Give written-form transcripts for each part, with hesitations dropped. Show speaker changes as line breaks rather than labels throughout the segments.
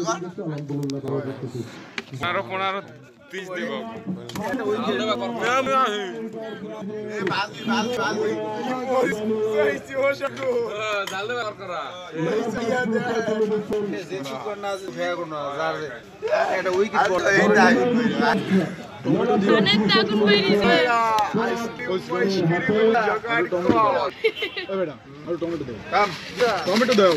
আরো 15-30 দিব
টমেটো দাও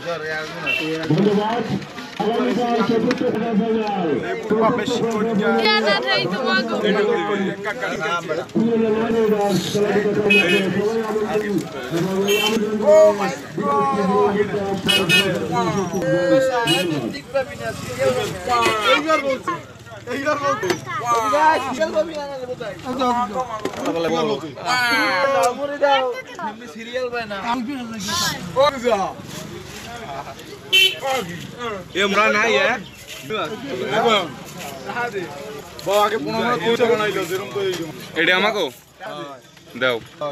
এটা আমাকে দাও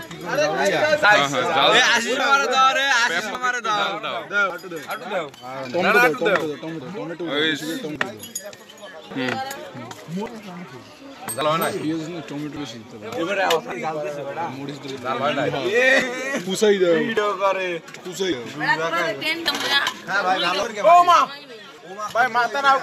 টমেটো বেশি পুষাই দাও পুষাই ভাই মাথা না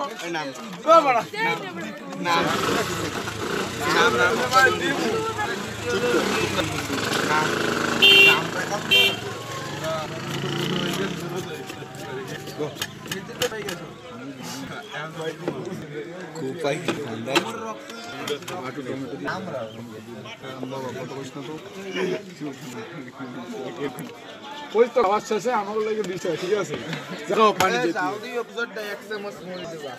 ওই তো আওয়াজ শেষে আমার লাগে বিষয় ঠিক আছে যাও পানি দিতে সাউদি এপিসোডটা এক চামচ মরে দেবা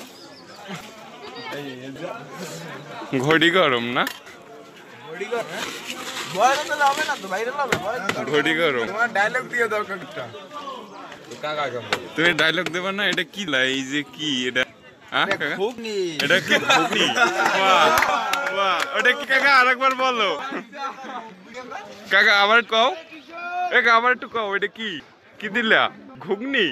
ঘটি গরম না
ঘটি গরম বয়স তো যাবে না তো বাইরে যাবে
ঘটি গরম
তোমার ডায়লগ দিয়ে দাও একটা কাকা কাকা
তুমি ডায়লগ দেবা না এটা কি লাই এই যে কি এটা হ্যাঁ কাকা ঘুগনি এটা কি ঘুগনি বাহ বাহ ওটা কি কাকা আরেকবার বলো কাকা আবার কও এক আবার একটু কও এটা কি কি দিলা ঘুগনি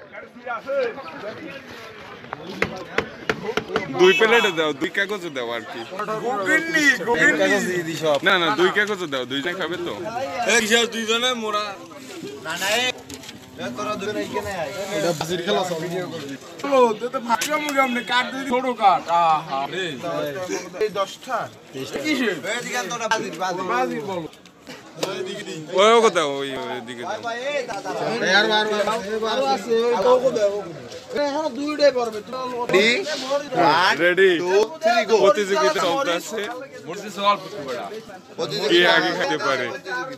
2 প্লেটে দাও 2 কাগজে দাও আর কি
ঘুগনি ঘুগনি দিয়ে দি সব
না না 2 কাগজে দাও 2 জন খাবে তো
এক শেষ 2 জনে মোরা না না তোরা দুজন আইকে না এটা বাজির খেলা সব ভিডিও করবি ও তো তো ভাগা মুগে আমনে কাট দিই ছোট কাট আহা রে এই 10টা কিসে এই দিকে তোরা বাজির বলো
ওই কথা ওই দিকে দাও
ভাই এই দাদা यार বার আছে তো কো দাও এখন দুইটাই পারবে
রেডি 2 3 গো প্রতিযোগিতা চলতেছে মুরসি সওয়াল পুছু বড়া কি আগে খেতে পারে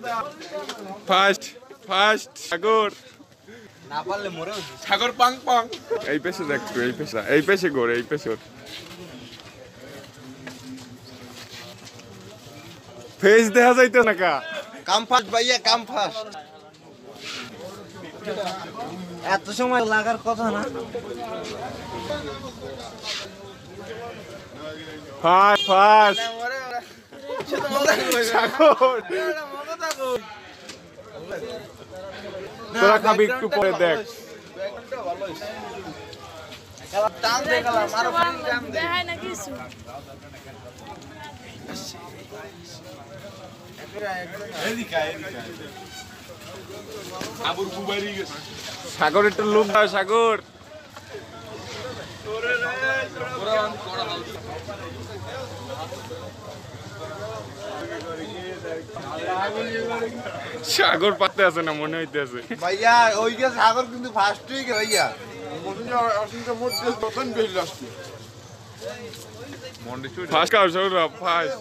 ফার্স্ট সাগর
না পারলে মরে সাগর পাং পাং
এই পেছে দেখো এই পেছে গোর এই পেছে ফেস দেখা যাইতো না কা
কাম ফাস্ট ভাইয়া কাম ফাস্ট এত সময় লাগার কথা না
ফাস্ট তোরা খাবি একটু পরে দেখ
টান দে গেলাম আরো টান দে
দেখায় না কিছু
সাগর একটু লোক দাও সাগর সাগর পাতে আছে না মনে হইতেছে
ভাইয়া ওই যে সাগর কিন্তু ফার্স্ট হয়ে গেল ভাইয়া অসংখ্য মধ্যে প্রথম বেল আসছে
ফার্স্ট কাউ সাগর ফার্স্ট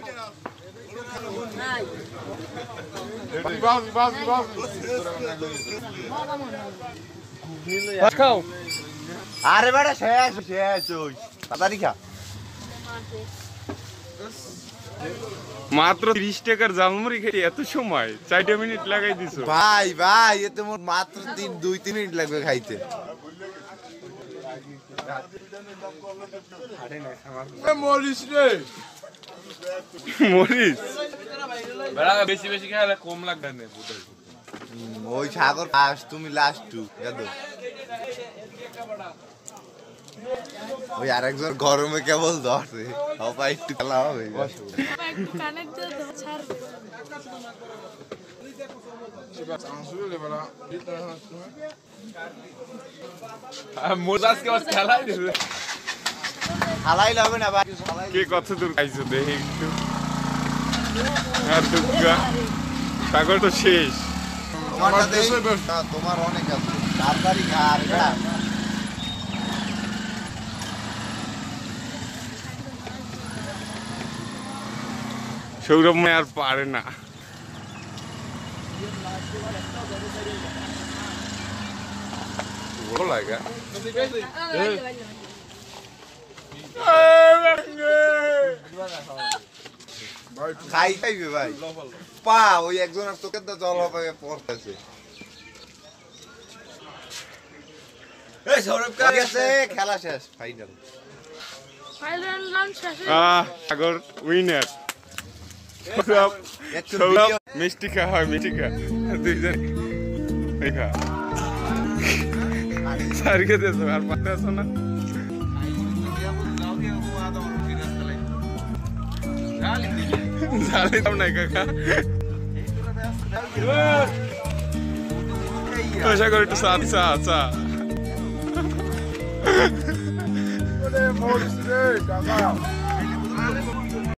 খাও
আরে বেটা শেষ ওই তাড়াতাড়ি খা
মাত্র 30 টাকার জালমুড়ি খেতে এত সময় 4 মিনিট লাগাই দিছো
ভাই এতে মোর মাত্র 2-3 মিনিট লাগবে খাইতে মরিস রে
মরিস
বেড়া বেশি বেশি খেলে কম লাগবে না
ওই সাগর ফার্স্ট তুমি লাস্ট টু গেল
ওই আরেকজন গরমে কেবল ধরছে সবাই একটু খেলা হবে
মোজাজকে বাস খেলাই দিবে
হালাই লাগবে না ভাই
কে কত দূর খাইছো দেখি একটু আর দুগা কাগজ তো শেষ
তোমার অনেক আছে তাড়াতাড়ি খার এটা
সৌরভ মনে আর পারে না
ভালো লাগে
খাই খাইবে ভাই পা ওই একজনের চোখের তো জল হবে পড়তেছে এই সৌরভ কা গেছে খেলা শেষ ফাইনাল
সাগর উইনার মিষ্টি খা হয় মিষ্টি খা দুইজন খা সারি খেতে আর পাতে আসো না ঝালে দাম নাই কাকা সাগর একটু চা চা চা
মোর রে কাকা